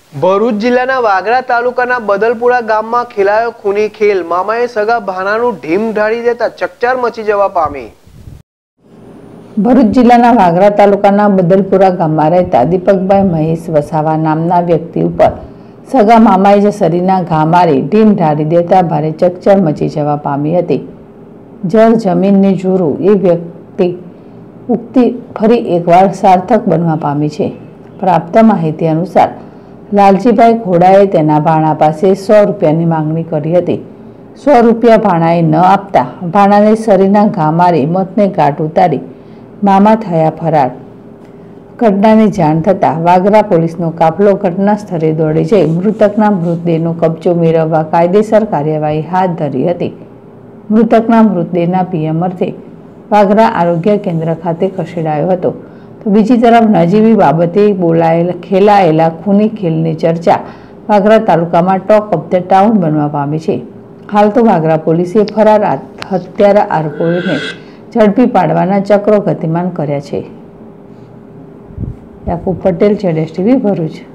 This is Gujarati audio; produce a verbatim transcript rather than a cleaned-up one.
ભરૂચ જિલ્લાના વાગરા તાલુકાના બદલપુરા ગામમાં ખેલાયો ખૂની ખેલ। મામાએ સગા ભાનાનું ઢીમ ઢાળી દેતા ચકચાર મચી જવા પામી। ભરૂચ જિલ્લાના વાગરા તાલુકાના બદલપુરા ગામમાં રહેતા દીપકભાઈ મહેશ વસાવા નામના વ્યક્તિ ઉપર સગા મામાએ જ શરીરના ઘા મારી ઢીમ ઢાળી દેતા ભારે ચકચાર મચી જવા પામી હતી। જળ જમીનની જોરું એ વ્યક્તિ ઉક્તિ ફરી એકવાર સાર્થક બનવા પામી છે। પ્રાપ્ત માહિતી અનુસાર લાલજીભાઈ ઘોડાએ તેના ભાણા પાસે સો રૂપિયાની માંગણી કરી હતી। સો રૂપિયા ભાણાએ ન આપતા ભાણાને શરીરના ઘા મારી મોતને ઘાટ ઉતારી મામા થયા ફરાર। ઘટનાની જાણ થતાં વાગરા પોલીસનો કાફલો ઘટના સ્થળે દોડી જઈ મૃતકના મૃતદેહનો કબજો મેળવવા કાયદેસર કાર્યવાહી હાથ ધરી હતી। મૃતકના મૃતદેહના પીએમ અર્થે વાગરા આરોગ્ય કેન્દ્ર ખાતે ખસેડાયો હતો। તો બીજી તરફ નજીવી બાબતે બોલાયેલ ખેલાયેલા ખૂની ખેલની ચર્ચા વાગરા તાલુકામાં ટોક ઓફ ધ ટાઉન બનવા પામી છે। હાલ તો વાગરા પોલીસે ફરાર હત્યારા આરોપીઓને ઝડપી પાડવાના ચક્રો ગતિમાન કર્યા છે। યાકુબ પટેલ, જેડેશ ટીવી, ભરૂચ।